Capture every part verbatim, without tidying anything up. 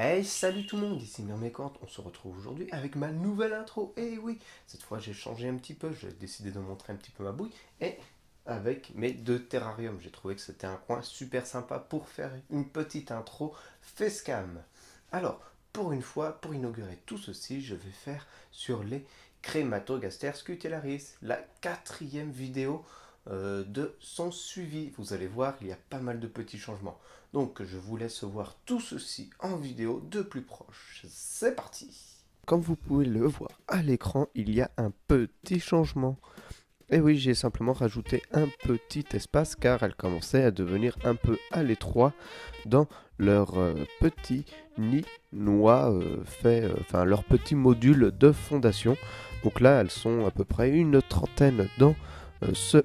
Hey, salut tout le monde, ici Myrmécante, on se retrouve aujourd'hui avec ma nouvelle intro. Et oui, cette fois j'ai changé un petit peu, j'ai décidé de montrer un petit peu ma bouille. Et avec mes deux terrariums, j'ai trouvé que c'était un coin super sympa pour faire une petite intro facecam. Alors, pour une fois, pour inaugurer tout ceci, je vais faire sur les Crématogaster scutellaris, la quatrième vidéo euh, de son suivi. Vous allez voir, il y a pas mal de petits changements. Donc je vous laisse voir tout ceci en vidéo de plus proche. C'est parti. Comme vous pouvez le voir à l'écran, il y a un petit changement. Et oui, j'ai simplement rajouté un petit espace car elles commençaient à devenir un peu à l'étroit dans leur euh, petit nid noix euh, fait, euh, enfin leur petit module de fondation. Donc là, elles sont à peu près une trentaine dans euh, ce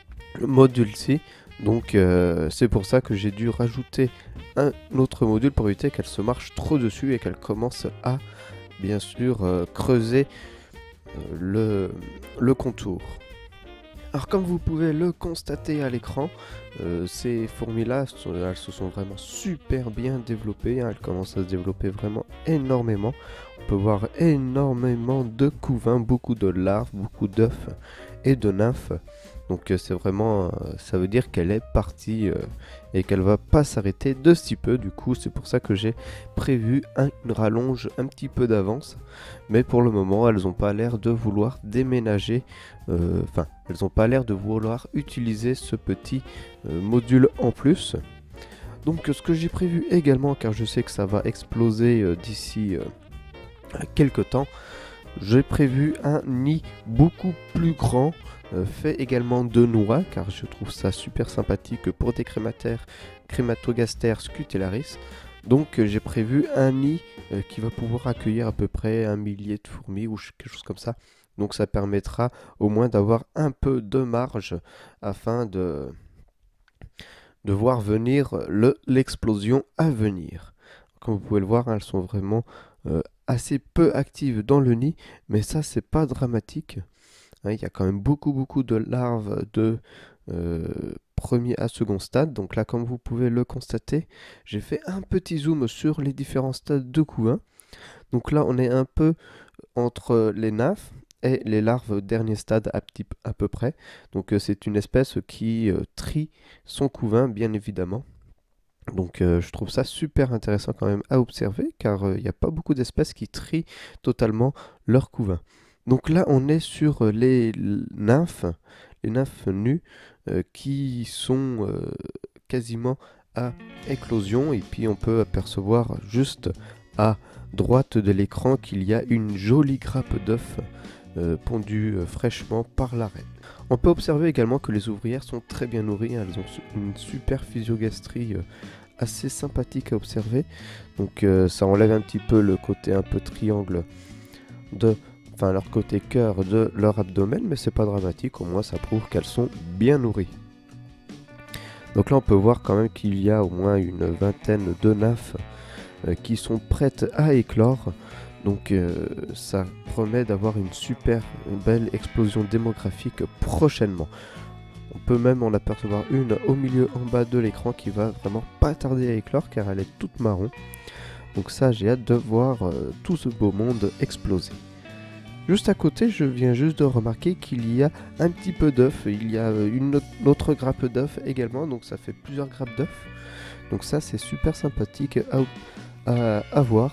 module-ci. Donc euh, c'est pour ça que j'ai dû rajouter un autre module pour éviter qu'elle se marche trop dessus et qu'elle commence à bien sûr euh, creuser euh, le, le contour. Alors comme vous pouvez le constater à l'écran, euh, ces fourmis-là, elles se sont vraiment super bien développées, hein, elles commencent à se développer vraiment énormément. On peut voir énormément de couvains, beaucoup de larves, beaucoup d'œufs et de nymphes. Donc euh, c'est vraiment, euh, ça veut dire qu'elle est partie euh, et qu'elle va pas s'arrêter de si peu. Du coup c'est pour ça que j'ai prévu un, une rallonge un petit peu d'avance. Mais pour le moment elles n'ont pas l'air de vouloir déménager. Enfin, euh, elles n'ont pas l'air de vouloir utiliser ce petit euh, module en plus. Donc ce que j'ai prévu également, car je sais que ça va exploser euh, d'ici euh, quelques temps, j'ai prévu un nid beaucoup plus grand, euh, fait également de noix, car je trouve ça super sympathique pour des crémataires, Crématogaster scutellaris. Donc euh, j'ai prévu un nid euh, qui va pouvoir accueillir à peu près un millier de fourmis ou quelque chose comme ça. Donc ça permettra au moins d'avoir un peu de marge afin de, de voir venir l'explosion à venir. Comme vous pouvez le voir, hein, elles sont vraiment euh, assez peu actives dans le nid, mais ça c'est pas dramatique. Hein, il y a quand même beaucoup beaucoup de larves de euh, premier à second stade. Donc là, comme vous pouvez le constater, j'ai fait un petit zoom sur les différents stades de couvain. Donc là, on est un peu entre les nymphes et les larves dernier stade à, petit, à peu près. Donc euh, c'est une espèce qui euh, trie son couvain, bien évidemment. Donc euh, je trouve ça super intéressant quand même à observer, car il euh, n'y a pas beaucoup d'espèces qui trient totalement leur couvain. Donc là on est sur euh, les nymphes, les nymphes nues euh, qui sont euh, quasiment à éclosion, et puis on peut apercevoir juste à droite de l'écran qu'il y a une jolie grappe d'œufs euh, pondue euh, fraîchement par la reine. On peut observer également que les ouvrières sont très bien nourries, hein, elles ont une super physiogastrie euh, assez sympathique à observer. Donc euh, ça enlève un petit peu le côté un peu triangle de, enfin leur côté cœur de leur abdomen, mais c'est pas dramatique, au moins ça prouve qu'elles sont bien nourries. Donc là on peut voir quand même qu'il y a au moins une vingtaine de nymphes euh, qui sont prêtes à éclore. Donc euh, ça promet d'avoir une super une belle explosion démographique prochainement. On peut même en apercevoir une au milieu en bas de l'écran qui va vraiment pas tarder à éclore car elle est toute marron. Donc ça, j'ai hâte de voir euh, tout ce beau monde exploser. Juste à côté, je viens juste de remarquer qu'il y a un petit peu d'œufs. Il y a une autre grappe d'œufs également, donc ça fait plusieurs grappes d'œufs. Donc ça, c'est super sympathique à, à, à voir.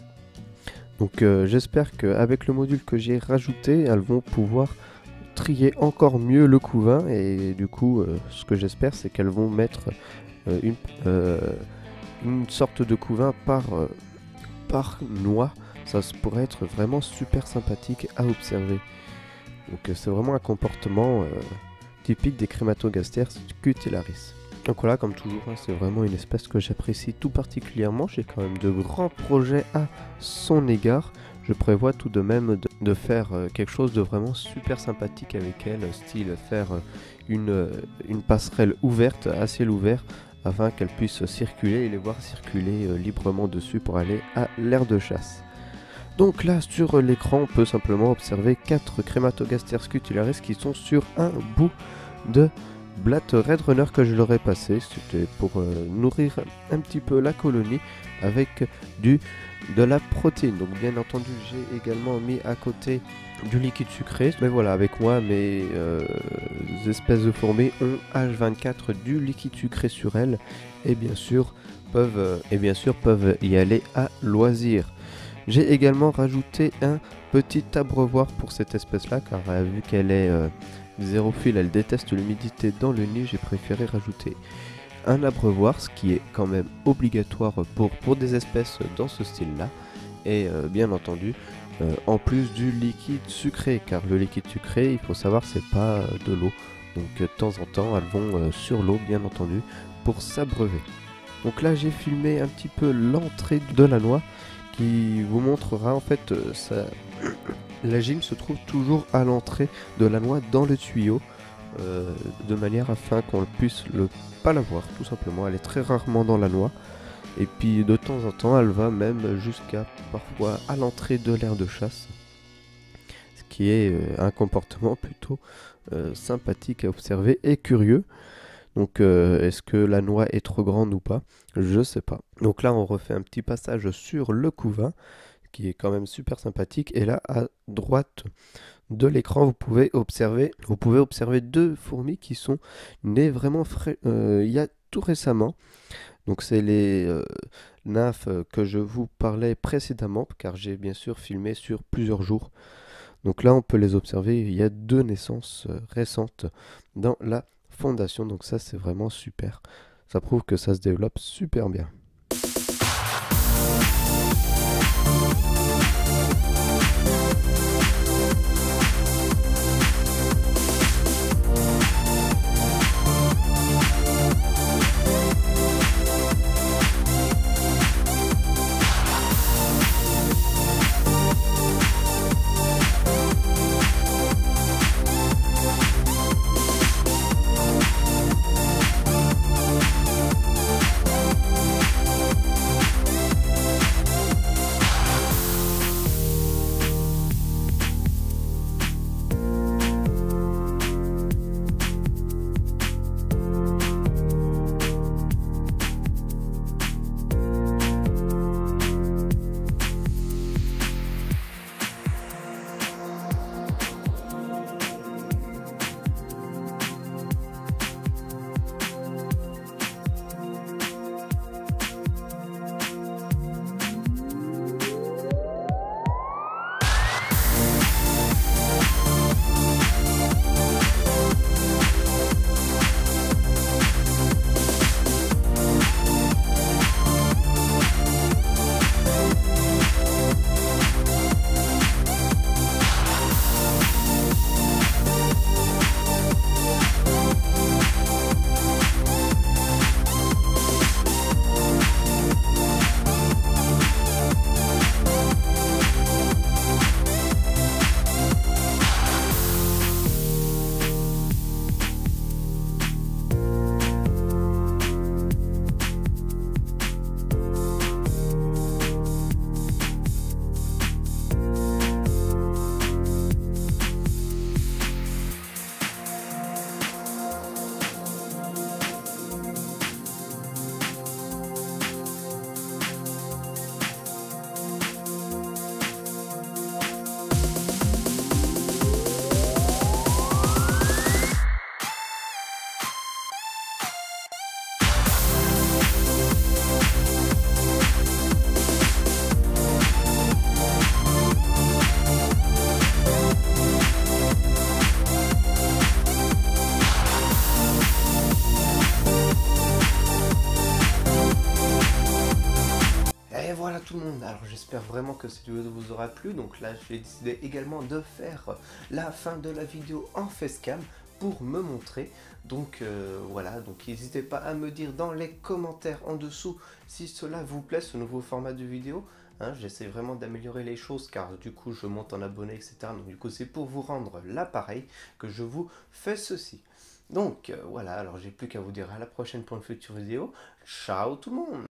Donc euh, j'espère qu'avec le module que j'ai rajouté, elles vont pouvoir trier encore mieux le couvain, et du coup euh, ce que j'espère c'est qu'elles vont mettre euh, une, euh, une sorte de couvain par, euh, par noix. Ça pourrait être vraiment super sympathique à observer. Donc euh, c'est vraiment un comportement euh, typique des Crématogaster scutellaris. Donc voilà, comme toujours, hein, c'est vraiment une espèce que j'apprécie tout particulièrement. J'ai quand même de grands projets à son égard. Je prévois tout de même de, de faire euh, quelque chose de vraiment super sympathique avec elle, style faire euh, une, euh, une passerelle ouverte, à ciel ouvert, afin qu'elle puisse circuler et les voir circuler euh, librement dessus pour aller à l'aire de chasse. Donc là, sur l'écran, on peut simplement observer quatre Crématogaster scutellaris qui sont sur un bout de blatte Red Runner que je leur ai passé. C'était pour euh, nourrir un petit peu la colonie avec du de la protéine. Donc bien entendu j'ai également mis à côté du liquide sucré. Mais voilà, avec moi mes euh, espèces de fourmis ont H vingt-quatre du liquide sucré sur elles et bien sûr peuvent euh, et bien sûr peuvent y aller à loisir. J'ai également rajouté un petit abreuvoir pour cette espèce là car euh, vu qu'elle est euh, xérophile, elle déteste l'humidité dans le nid, j'ai préféré rajouter un abreuvoir, ce qui est quand même obligatoire pour, pour des espèces dans ce style là. Et euh, bien entendu euh, en plus du liquide sucré, car le liquide sucré il faut savoir c'est pas euh, de l'eau, donc euh, de temps en temps elles vont euh, sur l'eau bien entendu pour s'abreuver. Donc là j'ai filmé un petit peu l'entrée de la noix qui vous montrera en fait euh, ça... la gym se trouve toujours à l'entrée de la noix dans le tuyau euh, de manière afin qu'on puisse le pas la voir tout simplement. Elle est très rarement dans la noix et puis de temps en temps elle va même jusqu'à parfois à l'entrée de l'aire de chasse, ce qui est euh, un comportement plutôt euh, sympathique à observer et curieux. Donc euh, est-ce que la noix est trop grande ou pas? Je sais pas. Donc là on refait un petit passage sur le couvain qui est quand même super sympathique, et là à droite de l'écran vous pouvez observer vous pouvez observer deux fourmis qui sont nées vraiment frais euh, il y a tout récemment. Donc c'est les euh, nymphes que je vous parlais précédemment car j'ai bien sûr filmé sur plusieurs jours. Donc là on peut les observer, il y a deux naissances euh, récentes dans la fondation, donc ça c'est vraiment super, ça prouve que ça se développe super bien. Voilà tout le monde, alors j'espère vraiment que cette vidéo vous aura plu. Donc là j'ai décidé également de faire la fin de la vidéo en facecam pour me montrer. Donc euh, voilà, donc n'hésitez pas à me dire dans les commentaires en dessous si cela vous plaît, ce nouveau format de vidéo. Hein, j'essaie vraiment d'améliorer les choses car du coup je monte en abonnés, et cetera. Donc du coup c'est pour vous rendre l'appareil que je vous fais ceci. Donc euh, voilà, alors j'ai plus qu'à vous dire à la prochaine pour une future vidéo. Ciao tout le monde!